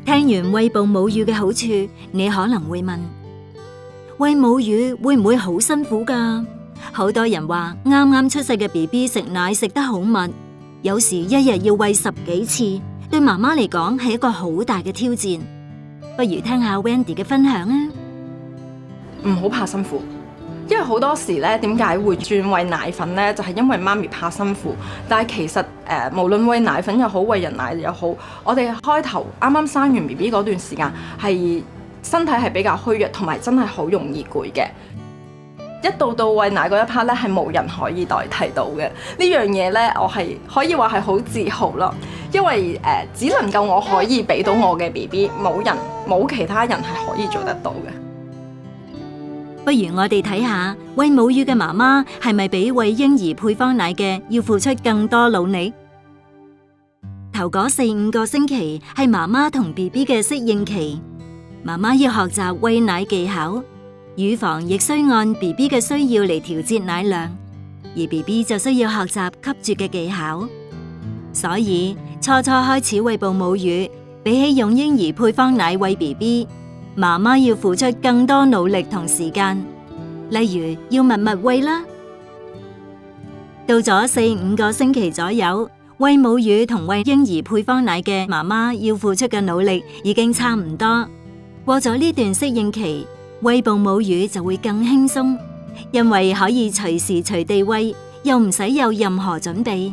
聽完餵哺母乳嘅好處，你可能會問：餵母乳會唔會好辛苦㗎？好多人話啱啱出世嘅 BB 食奶食得好密，有時一日要餵10幾次，對媽媽嚟講係一個好大嘅挑戰。不如聽下 Wendy 嘅分享啊！ 唔好怕辛苦，因為好多時咧，點解會轉餵奶粉咧？就係因為媽咪怕辛苦。但係其實無論餵奶粉又好，餵人奶又好，我哋開頭啱啱生完 BB 嗰段時間，係身體係比較虛弱，同埋真係好容易攰嘅。一到餵奶嗰一 part 咧，係冇人可以代替到嘅。呢樣嘢咧，我係可以話係好自豪咯。因為只能夠我可以俾到我嘅 BB，冇其他人係可以做得到嘅。 不如我哋睇下餵母乳嘅媽媽係咪比餵嬰兒配方奶嘅要付出更多努力？頭嗰4-5個星期係媽媽同 BB 嘅適應期，媽媽要學習餵奶技巧。乳房亦需按 BB 嘅需要嚟調節奶量，而 BB 就需要學習吸啜嘅技巧。所以初開始餵哺母乳，比起用嬰兒配方奶餵 BB， 媽媽要付出更多努力同時間，例如要密密餵啦。到咗4-5個星期左右，餵母乳同餵嬰兒配方奶嘅媽媽要付出嘅努力已經差唔多。過咗呢段適應期，餵哺母乳就會更輕鬆，因為可以隨時隨地餵，又唔使有任何準備。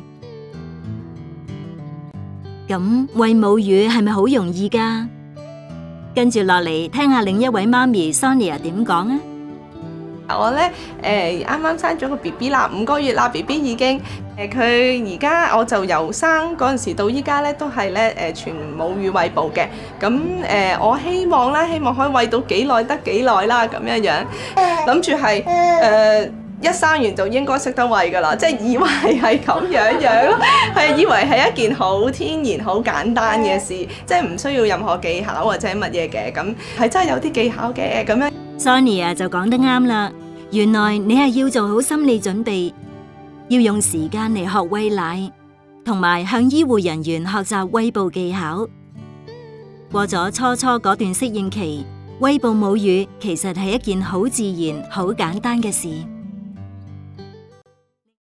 咁餵母乳係咪好容易㗎？跟住落嚟聽下另一位媽咪 Sonia 點講啊！ 我咧啱啱生咗個 BB 啦，5個月啦 BB 已經佢而家我就由生嗰陣時到依家咧都係咧全母乳餵哺嘅。咁我希望可以餵到幾耐得幾耐啦，咁樣諗住係一生完就應該識得餵噶啦，即係以為係咁樣咯，係以為係一件好天然好簡單嘅事，即係唔需要任何技巧或者乜嘢嘅，咁係真係有啲技巧嘅咁樣。 Sonia 就講得啱啦，原來你係要做好心理準備，要用時間嚟學餵奶，同埋向醫護人員學習餵哺技巧。過咗初嗰段適應期，餵哺母乳其實係一件好自然、好簡單嘅事。